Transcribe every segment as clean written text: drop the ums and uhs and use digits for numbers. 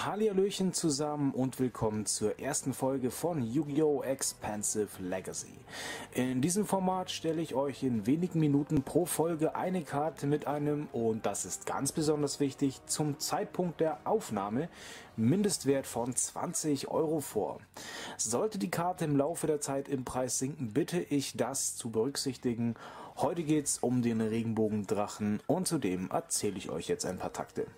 Hallihallöchen zusammen und willkommen zur ersten Folge von Yu-Gi-Oh! Expansive Legacy. In diesem Format stelle ich euch in wenigen Minuten pro Folge eine Karte mit einem, und das ist ganz besonders wichtig, zum Zeitpunkt der Aufnahme Mindestwert von 20 € vor. Sollte die Karte im Laufe der Zeit im Preis sinken, bitte ich das zu berücksichtigen. Heute geht es um den Regenbogendrachen und zudem erzähle ich euch jetzt ein paar Takte.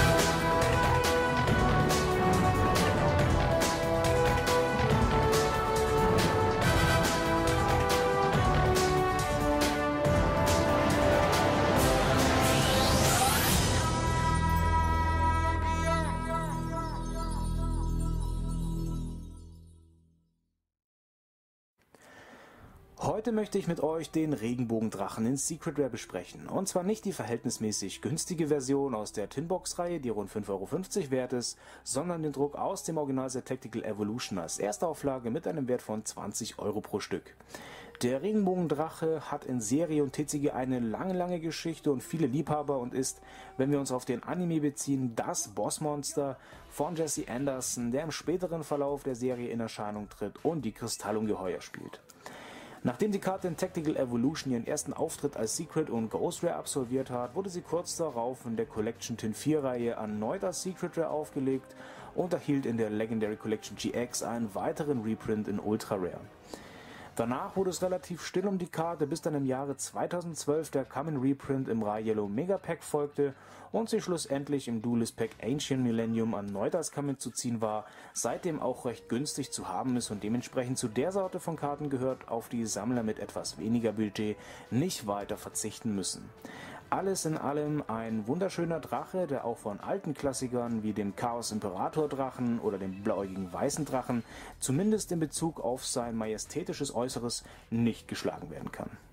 Heute möchte ich mit euch den Regenbogendrachen in Secret Rare besprechen. Und zwar nicht die verhältnismäßig günstige Version aus der Tinbox-Reihe, die rund 5,50 € wert ist, sondern den Druck aus dem Originalset Tactical Evolution als Erstauflage mit einem Wert von 20 € pro Stück. Der Regenbogendrache hat in Serie und TCG eine lange Geschichte und viele Liebhaber und ist, wenn wir uns auf den Anime beziehen, das Bossmonster von Jesse Anderson, der im späteren Verlauf der Serie in Erscheinung tritt und die Kristallungeheuer spielt. Nachdem die Karte in Tactical Evolution ihren ersten Auftritt als Secret und Ghost Rare absolviert hat, wurde sie kurz darauf in der Collection Tin 4 Reihe erneut als Secret Rare aufgelegt und erhielt in der Legendary Collection GX einen weiteren Reprint in Ultra Rare. Danach wurde es relativ still um die Karte, bis dann im Jahre 2012 der Common Reprint im Ra Yellow Mega Pack folgte und sie schlussendlich im Duelist Pack Ancient Millennium erneut als Common zu ziehen war, seitdem auch recht günstig zu haben ist und dementsprechend zu der Sorte von Karten gehört, auf die Sammler mit etwas weniger Budget nicht weiter verzichten müssen. Alles in allem ein wunderschöner Drache, der auch von alten Klassikern wie dem Chaos Imperator Drachen oder dem blauäugigen weißen Drachen zumindest in Bezug auf sein majestätisches Äußeres nicht geschlagen werden kann.